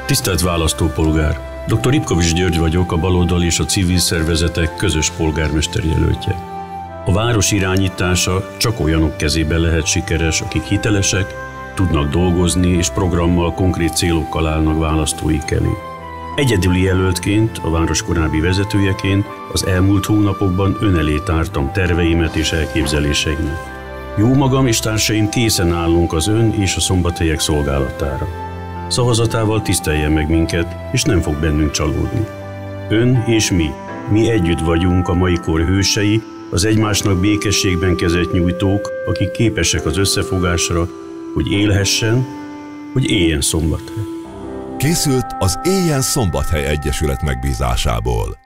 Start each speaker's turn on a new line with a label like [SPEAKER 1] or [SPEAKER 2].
[SPEAKER 1] Tisztelt választópolgár! Dr. Ipkovics György vagyok, a baloldal és a civil szervezetek közös polgármester jelöltje. A város irányítása csak olyanok kezében lehet sikeres, akik hitelesek, tudnak dolgozni és programmal, konkrét célokkal állnak választóik elé. Egyedüli jelöltként, a város korábbi vezetőjeként az elmúlt hónapokban ön elé tártam terveimet és elképzeléseimet. Jó magam és társaim készen állunk az ön és a szombathelyek szolgálatára. Szavazatával tiszteljen meg minket, és nem fog bennünk csalódni. Ön és mi együtt vagyunk a mai kor hősei, az egymásnak békességben kezet nyújtók, akik képesek az összefogásra, hogy élhessen, hogy éljen Szombathely.
[SPEAKER 2] Készült az Éljen Szombathely Egyesület megbízásából.